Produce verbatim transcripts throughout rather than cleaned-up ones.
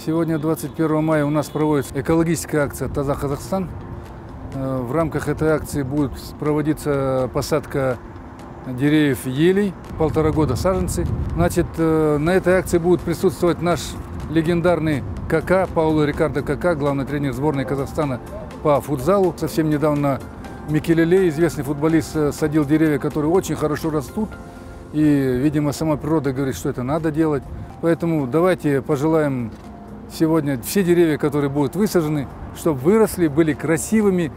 Сегодня, двадцать первого мая, у нас проводится экологическая акция «Таза Казахстан». В рамках этой акции будет проводиться посадка деревьев елей, полтора года саженцы. Значит, на этой акции будет присутствовать наш легендарный КК, Пауло Рикардо КК, главный тренер сборной Казахстана по футзалу. Совсем недавно Микелеле, известный футболист, садил деревья, которые очень хорошо растут. И, видимо, сама природа говорит, что это надо делать. Поэтому давайте пожелаем сегодня все деревья, которые будут высажены, чтобы выросли, были красивыми.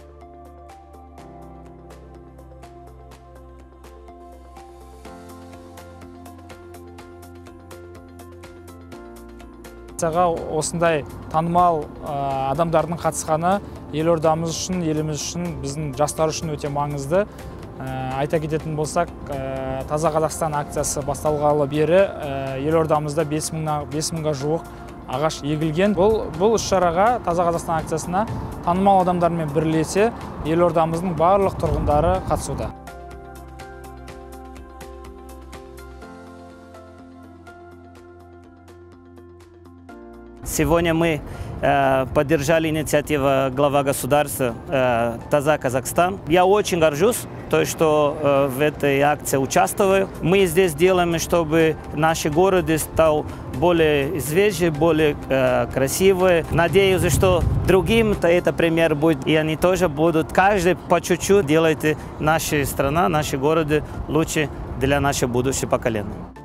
Осындай танымал адамдардың қатысқаны елордамыз үшін, еліміз үшін, біздің жастар үшін өте маңызды. Айта кететін болсақ, Таза Қазақстан акциясы басталғалы бері елордамызда бес мыңға жуық ағаш егілген. Бұл іс-шараға, Таза Қазақстан акциясына танымал адамдармен бірлесе, елордамыздың барлық тұрғындары қатысуда. Сегодня мы э, поддержали инициативу глава государства э, «Таза Казахстан». Я очень горжусь, то, что э, в этой акции участвую. Мы здесь делаем, чтобы наши города стали более свежие, более э, красивые. Надеюсь, что другим это пример будет, и они тоже будут, каждый по чуть-чуть делать нашу страну, наши города лучше для нашего будущего поколения.